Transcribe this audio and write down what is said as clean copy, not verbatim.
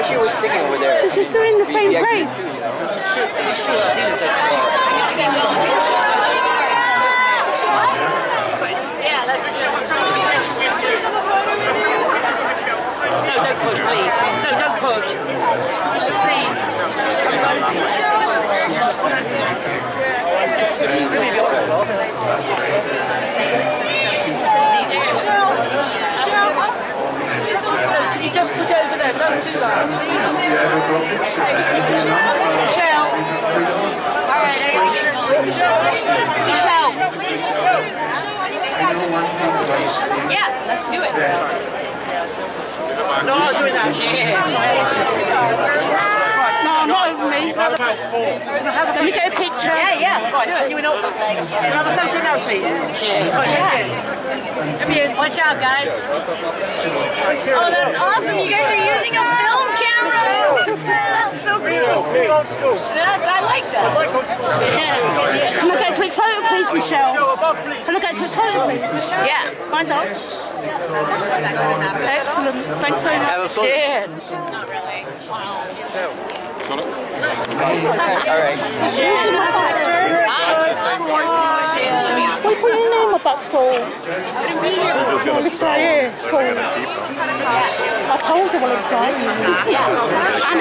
she was sticking over there. Is she still in the same place? Yeah, that's no, don't push, please. No, don't push. Please. Can you just put it over there? Don't do that, please. Michelle. All right, I got Michelle. Yeah, let's do it. No, I'm not doing that. Cheers. No, not over me. Let me get a picture. Yeah. Right, can you in up? Can I have a photo now, please? Cheers. Come in. Watch out, guys. Oh, that's awesome. You guys are using a film camera. That's so cool. I like that. Can I get a quick photo, please, Michelle? Can I get a quick photo, please? Yeah. Mind up. Excellent. Thanks so much. Cheers. Not really. Alright. What put your name up that for? This right here. I told her what it's like. And